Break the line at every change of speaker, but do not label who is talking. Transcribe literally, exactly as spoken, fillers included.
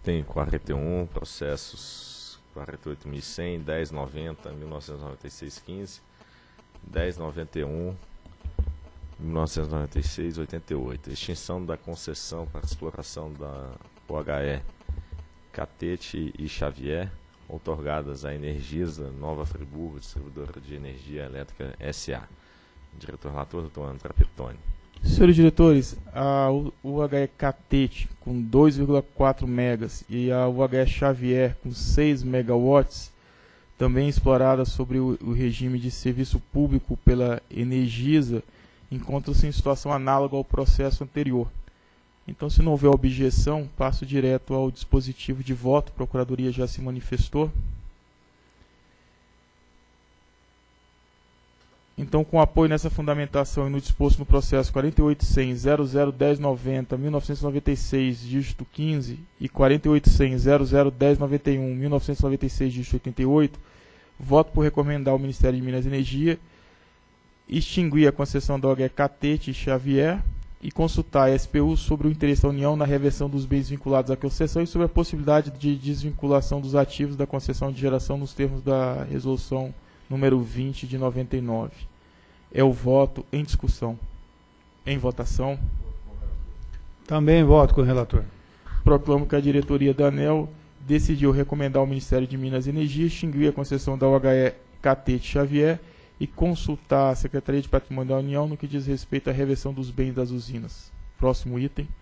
Tem quarenta e um processos, quarenta e oito mil e cem, dez noventa, mil novecentos e noventa e seis, quinze, dez noventa e um, mil novecentos e noventa e seis, oitenta e oito. Extinção da concessão para exploração da O H E Catete e Xavier, outorgadas à Energisa Nova Friburgo, distribuidora de energia elétrica S A. Diretor relator, doutor André Petoni.
Senhores diretores, a U H E Catete com dois vírgula quatro megas e a U H E Xavier com seis megawatts, também exploradas sobre o, o regime de serviço público pela Energisa, encontram-se em situação análoga ao processo anterior. Então, se não houver objeção, passo direto ao dispositivo de voto. A Procuradoria já se manifestou. Então, com apoio nessa fundamentação e no disposto no processo quarenta e oito cem, zero zero dez noventa, mil novecentos e noventa e seis, dígito quinze e quarenta e oito cem, zero zero dez noventa e um, mil novecentos e noventa e seis, dígito oitenta e oito, voto por recomendar ao Ministério de Minas e Energia extinguir a concessão da O H E Catete e Xavier e consultar a S P U sobre o interesse da União na reversão dos bens vinculados à concessão e sobre a possibilidade de desvinculação dos ativos da concessão de geração nos termos da resolução número vinte de noventa e nove. É o voto em discussão. Em votação.
Também voto com o relator.
Proclamo que a diretoria da ANEEL decidiu recomendar ao Ministério de Minas e Energia extinguir a concessão da O H E Catete Xavier e consultar a Secretaria de Patrimônio da União no que diz respeito à reversão dos bens das usinas. Próximo item.